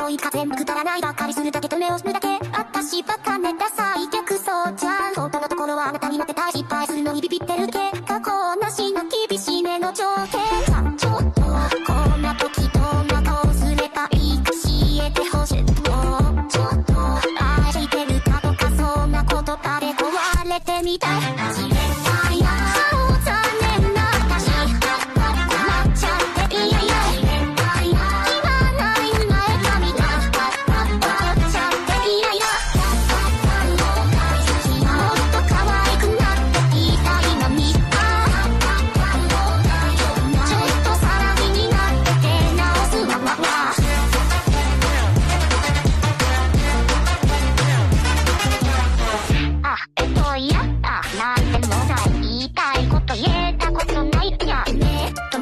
恋か全部くだらないばかりするだけと目をするだけ。私バカねダサい逆そうじゃん。本当のところはあなたになってたい。失敗するのにビビってるだけ。過去なしの厳しめの条件。ちょっとこんな時どんな顔すればいいか教えてほしい。もうちょっと愛してるかとかそんな言葉で壊れてみたい。知れないな残念な私困っちゃっていやいや知れないな言わない前髪が怒っちゃっていやいやもっと可愛くなっていたいのにちょっと騒ぎになって出直すわわわ。いやなんでもない言いたいこと言えたことないいやね